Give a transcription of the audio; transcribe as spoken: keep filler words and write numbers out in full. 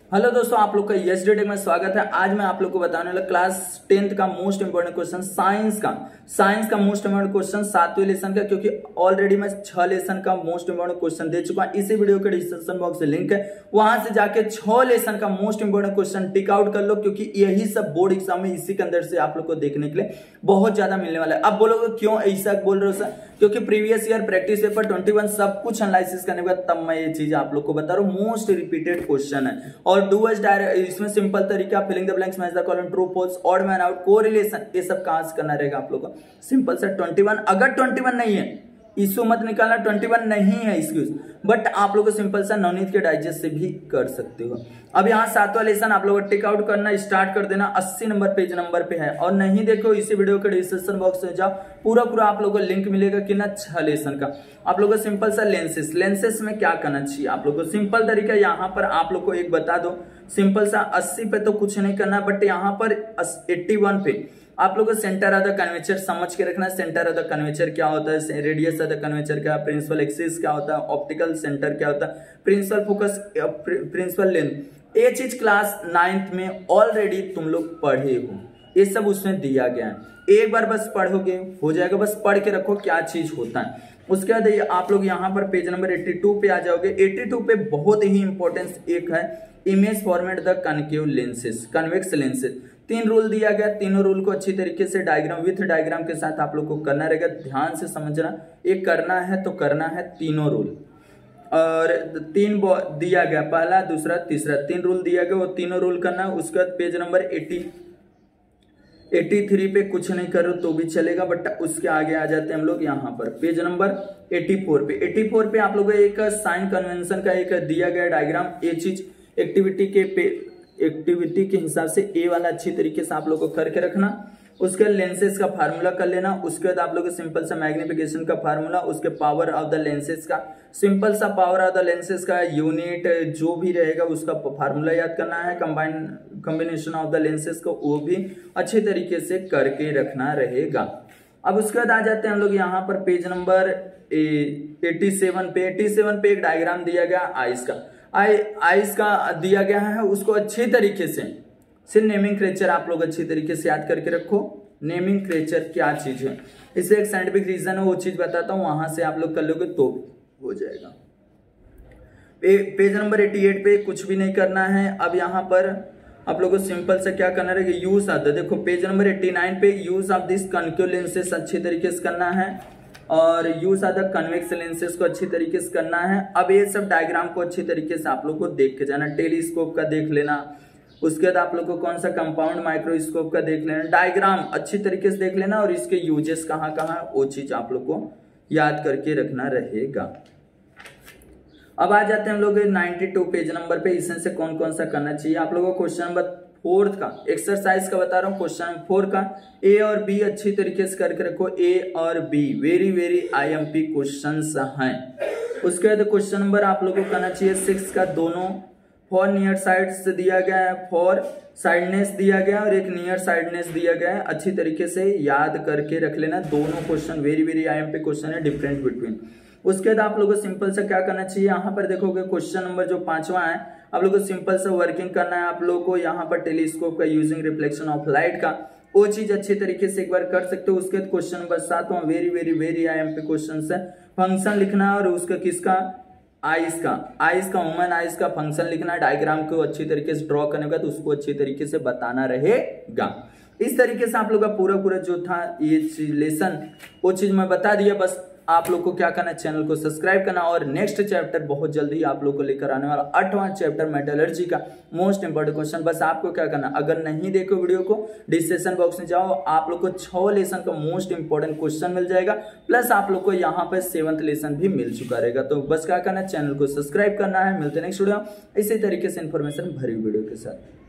Hello दोस्तों, आप लोग का यस टेक में स्वागत है। आज मैं आप लोग को बताने वाला क्लास टेंथ का मोस्ट इंपोर्टेंट क्वेश्चन साइंस का साइंस का मोस्ट इंपोर्टेंट क्वेश्चन सातवें लेसन का, क्योंकि ऑलरेडी मैं छह लेसन का मोस्ट इंपोर्टेंट क्वेश्चन दे चुका हूं। इसी वीडियो के डिस्क्रिप्शन बॉक्स में लिंक है, वहां से जाके छह लेसन का most important question tick out कर लो, क्योंकि यही सब बोर्ड एग्जाम में इसी के अंदर से आप लोग को देखने के लिए बहुत ज्यादा मिलने वाला है। अब बोलोगे क्यों ऐसा बोल रहे हो सर? क्योंकि प्रीवियस ईयर प्रैक्टिस पेपर इक्कीस सब कुछ एनालिसिस करने के बाद तब मैं ये चीज आप लोग को बता रहा हूँ। मोस्ट रिपीटेड क्वेश्चन है और डूअर्स डायरेक्ट, इसमें सिंपल तरीका filling the blanks, match the column, true false, odd man out, correlation, ये सब कहां से करना रहेगा आप लोग को? सिंपल सा इक्कीस। अगर इक्कीस नहीं है इशू मत निकालना, इक्कीस नहीं है एक्सक्यूज, बट आप लोग को सिंपल सा नवनीत के डाइजेस्ट से भी कर सकते हो। अब यहाँ सातवां लेसन आप लोग टिक आउट करना स्टार्ट कर देना। अस्सी नंबर पेज नंबर पे है, और नहीं देखो इसी वीडियो के डिस्क्रिप्शन बॉक्स में जाओ, पूरा पूरा आप लोग को लिंक मिलेगा कि ना छह लेसन का। आप लोग को सिंपल सा लेंसेस लेंसेस में क्या करना चाहिए आप लोग को? सिंपल तरीका यहाँ पर आप लोग को एक बता दो, सिंपल सा अस्सी पे तो कुछ नहीं करना, बट यहाँ पर इक्यासी पे आप लोगों को सेंटर ऑफ द कर्वेचर समझ के रखना। सेंटर ऑफ द कर्वेचर क्या होता है, रेडियस ऑफ द कर्वेचर क्या, प्रिंसिपल एक्सिस क्या होता है, ऑप्टिकल सेंटर क्या होता है, प्रिंसिपल फोकस, प्रिंसिपल लेंथ, ये चीज क्लास नाइन्थ में ऑलरेडी तुम लोग पढ़े हो, ये सब उसमें दिया गया है। एक बार बस पढ़ोगे हो जाएगा, बस पढ़ के रखो क्या चीज होता है। उसके बाद आप लोग यहाँ पर पेज नंबर बयासी पे आ जाओगे। बयासी पे बहुत ही इंपॉर्टेंस एक है, image format the concave lenses, convex lenses. तीन रूल दिया गया, तीनों रूल को अच्छी तरीके से डायग्राम विथ डायग्राम के साथ आप लोग को करना रहेगा। ध्यान से समझना, एक करना है तो करना है तीनों रूल, और तीन दिया गया, पहला दूसरा तीसरा, तीन रूल दिया गया, वो तीनों रूल करना है। उसके बाद पेज नंबर अस्सी तिरासी पे कुछ नहीं करो तो भी चलेगा, बट उसके आगे आ जाते हैं हम लोग यहाँ पर पेज नंबर चौरासी पे। चौरासी पे आप लोगों को एक साइन कन्वेंशन का एक दिया गया डायग्राम। ये चीज एक्टिविटी के पे एक्टिविटी के हिसाब से ए वाला अच्छी तरीके से आप लोग को करके रखना। उसके बाद लेंसेज का फार्मूला कर लेना। उसके बाद आप लोग सिंपल सा मैग्निफिकेशन का फार्मूला, उसके पावर ऑफ द लेंसेज का, सिंपल सा पावर ऑफ द लेंसेज का यूनिट जो भी रहेगा उसका फार्मूला याद करना है। Combine combination of the lenses को वो भी अच्छे तरीके से करके रखना रहेगा। अब उसके बाद आ जाते हैं हम लोग यहाँ पर पेज नंबर सत्तासी पे। सत्तासी पे एक डायग्राम दिया गया आइस का, आई आइस का दिया गया है, उसको अच्छे तरीके से सिर्फ नेमिंग क्रेचर आप लोग अच्छी तरीके से याद करके रखो। नेमिंग क्रेचर क्या चीज है, इसे एक साइंटिफिक रीजन है, वो चीज बताता हूं, वहां से आप लोग कर लोगे तो हो जाएगा। पे, पेज नंबर अठासी पे कुछ भी नहीं करना है। अब यहाँ पर आप लोग को सिंपल से क्या करना रहेगा, यूज आता है। देखो पेज नंबर नवासी पे use of this concave lenses अच्छे तरीके से करना है, और use of the convex lenses को अच्छी तरीके से करना है। अब ये सब डायग्राम को अच्छी तरीके से आप लोग को देख के जाना। टेलीस्कोप का देख लेना, उसके बाद आप लोग को कौन सा कंपाउंड माइक्रोस्कोप का देख लेना, डायग्राम अच्छी तरीके से देख लेना, और इसके यूजेस कहाँ कहाँ वो चीज आप लोग को याद करके रखना रहेगा। अब आ जाते हैं हम लोग बानवे पेज नंबर पे, इसमें से कौन कौन सा करना चाहिए आप लोगों को। क्वेश्चन नंबर फोर्थ का एक्सरसाइज का बता रहा हूँ, क्वेश्चन फोर का ए और बी अच्छी तरीके से करके रखो। ए और B very very IMP questions हैं। उसके बाद क्वेश्चन नंबर आप लोगों को करना चाहिए सिक्स का, दोनों फॉर नियर साइड्स दिया गया है, फॉर साइडनेस दिया गया और एक नियर साइडनेस दिया गया है, अच्छी तरीके से याद करके रख लेना। दोनों question very very IMP question है, डिफरेंस बिटवीन। उसके बाद आप लोगों को सिंपल सा क्या करना चाहिए, यहाँ पर देखोगे क्वेश्चन नंबर जो पांचवा है, आप लोगों को सिंपल सा वर्किंग करना है। आप लोगों को यहाँ पर टेलीस्कोप का यूजिंग रिफ्लेक्शन ऑफ लाइट का, वो चीज अच्छी तरीके से एक बार कर सकते हो। उसके बाद क्वेश्चन नंबर सातवां very very very IMP question है, फंक्शन लिखना है, और उसका किसका, आइस का, आइस का ह्यूमन आइस का फंक्शन लिखना, डायग्राम को अच्छी तरीके से ड्रॉ करने का, तो उसको अच्छी तरीके से बताना रहेगा। इस तरीके से आप लोग का पूरा पूरा जो था ये लेसन वो चीज मैं बता दिया। बस आप लोग को क्या करना है, चैनल को सब्सक्राइब करना, और नेक्स्ट चैप्टर बहुत जल्दी आप लोग को लेकर आने वाला आठवां चैप्टर मेटलर्जी का मोस्ट इंपोर्टेंट क्वेश्चन। बस आपको क्या करना, अगर नहीं देखो वीडियो को डिस्क्रिप्शन बॉक्स में जाओ, आप लोग को छह लेसन का मोस्ट इंपोर्टेंट क्वेश्चन मिल जाएगा, प्लस आप लोग को यहाँ पर सेवंथ लेसन भी मिल चुका रहेगा। तो बस क्या करना है, चैनल को सब्सक्राइब करना है। मिलते हैं नेक्स्ट वीडियो इसी तरीके से इन्फॉर्मेशन भरी वीडियो के साथ।